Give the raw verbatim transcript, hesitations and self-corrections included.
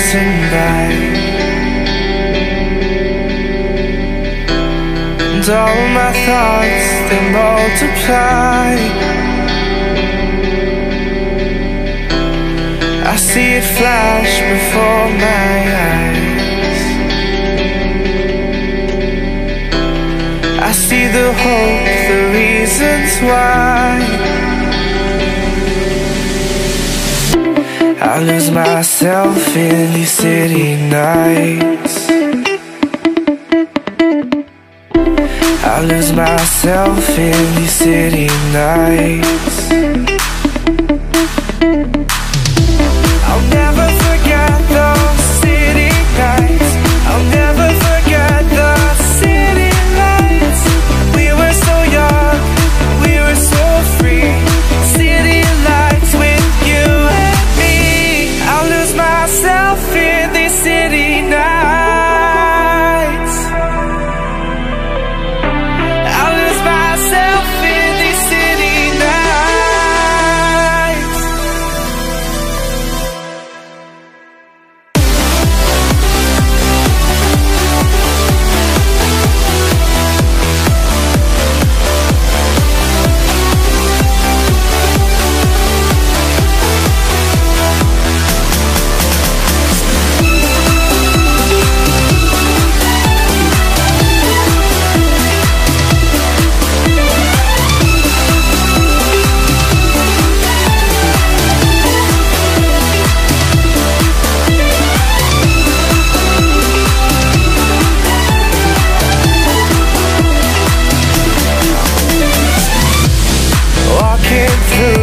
tonight, and all my thoughts, they multiply. I see it flash before my eyes. I see the hope, the reasons why. I lose myself in these city nights. I lose myself in these city nights. I'll never forget those city nights. I'll never forget the city lights. We were so young, we were so free. City lights with you and me. I'll lose myself in these city nights. I'll lose myself in these city nights. Walking through